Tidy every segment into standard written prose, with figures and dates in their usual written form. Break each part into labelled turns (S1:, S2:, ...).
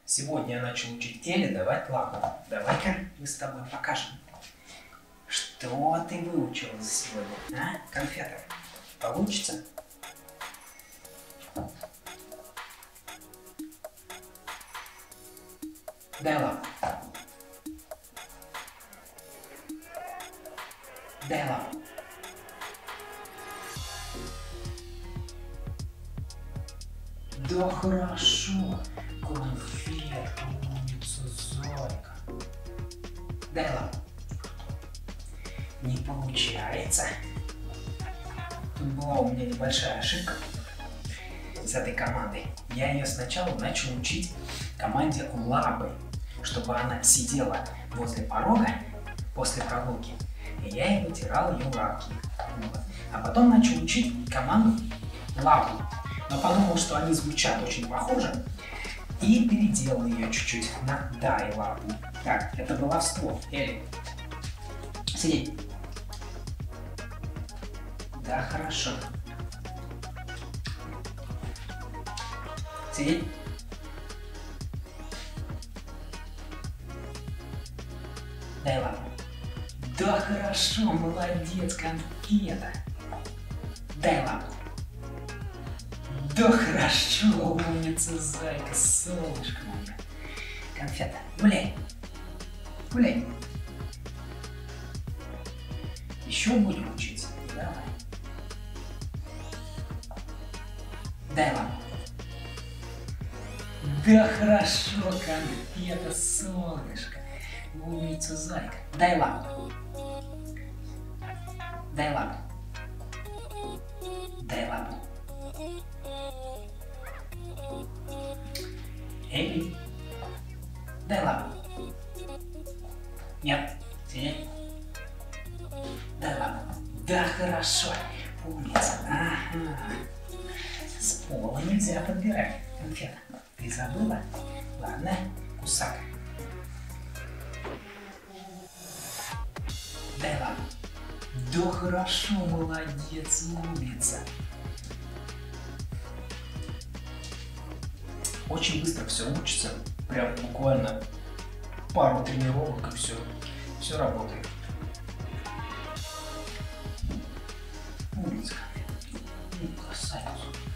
S1: Сегодня я начал учить Элли давать лапу. Давай-ка мы с тобой покажем, что ты выучила за сегодня, а, конфета? Получится? Дай лапу. Дай лапу. Да хорошо. Конфетка, умница, зайка. Дай лапу. Не получается. Тут была у меня небольшая ошибка с этой командой. Я ее сначала начал учить команде лапы, чтобы она сидела возле порога после прогулки, и я ей вытирал ее лапки. Вот. А потом начал учить команду лапу, но подумал, что они звучат очень похоже, и переделал ее чуть-чуть на дай лапу. Так, это баловство. Элли, сиди. Да, хорошо. Сидеть. Дай лапу. Да, хорошо, молодец, конфета. Дай лапу. Да, хорошо, умница, зайка, солнышко мое. Конфета, гуляй. Гуляй. Еще будем учиться? Давай. Дай лапу. Да хорошо, конфета, солнышко. Умница, зайка. Дай лапу. Дай лапу. Дай лапу. Элли. Дай лапу. Нет, сиди. Дай лапу. Да хорошо. Умница. Ага. С пола нельзя подбирать. Конфета, ты забыла? Ладно, кусак. Дай лапу. Да хорошо, молодец, умница. Очень быстро все учится. Прям буквально пару тренировок и все работает. Умница. Красавица.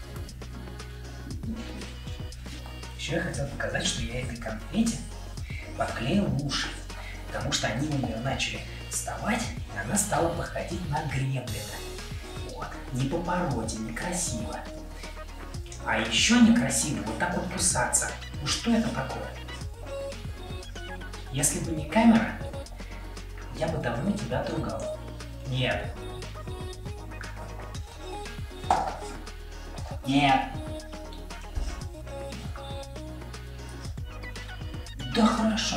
S1: Еще я хотел показать, что я этой конфете подклеил уши, потому что они у нее начали вставать, и она стала походить на гремлина. Вот. Не по породе, некрасиво. А еще некрасиво вот так вот кусаться. Ну что это такое? Если бы не камера, я бы давно тебя отругал. Нет. Нет. Да хорошо.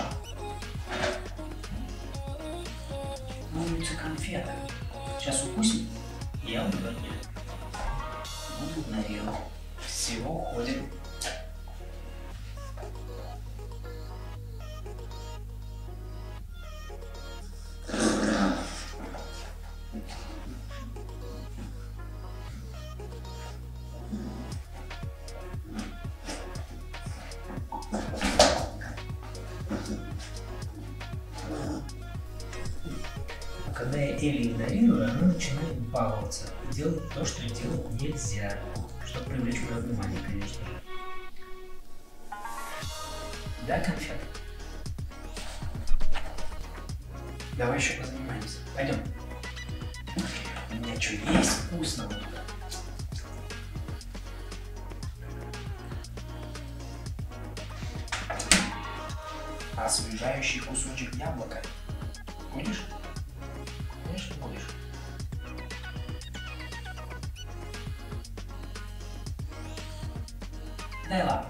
S1: Умница, конфета. Сейчас укусим, и я уйду. Буду наверное. Все, уходим. Когда я Элли игнорирую, она начинает баловаться и делать то, что делать нельзя, чтобы привлечь мое внимание, конечно. Да, конфета? Давай еще позанимаемся. Пойдем. У меня что, есть вкусного? Освежающий кусочек яблока. Будешь? Конечно, будешь. Дай лапу.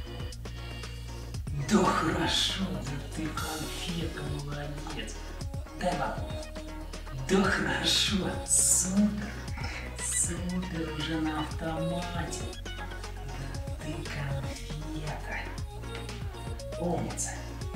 S1: Да хорошо, да ты конфетка, молодец. Дай лапу. Да хорошо, супер. Супер, уже на автомате. Да ты конфета. Умница.